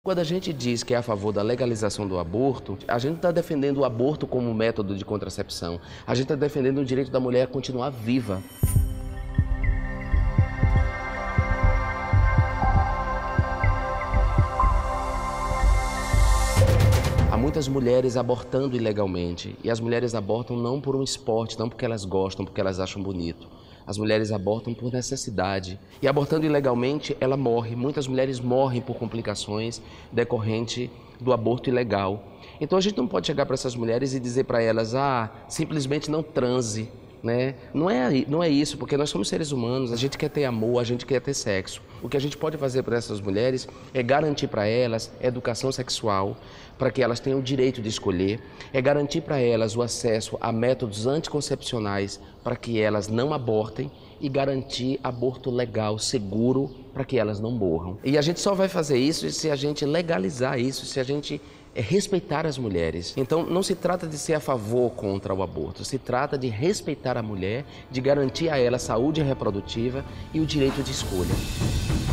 Quando a gente diz que é a favor da legalização do aborto, a gente está defendendo o aborto como método de contracepção. A gente está defendendo o direito da mulher a continuar viva. Há muitas mulheres abortando ilegalmente, e as mulheres abortam não por um esporte, não porque elas gostam, porque elas acham bonito. As mulheres abortam por necessidade. E abortando ilegalmente, ela morre. Muitas mulheres morrem por complicações decorrentes do aborto ilegal. Então a gente não pode chegar para essas mulheres e dizer para elas, simplesmente não transe. Né? Não é isso, porque nós somos seres humanos, a gente quer ter amor, a gente quer ter sexo. O que a gente pode fazer para essas mulheres é garantir para elas educação sexual, para que elas tenham o direito de escolher, é garantir para elas o acesso a métodos anticoncepcionais para que elas não abortem e garantir aborto legal, seguro, para que elas não morram. E a gente só vai fazer isso se a gente legalizar isso, se a gente respeitar as mulheres. Então, não se trata de ser a favor ou contra o aborto, se trata de respeitar a mulher, de garantir a ela saúde reprodutiva e o direito de escolha.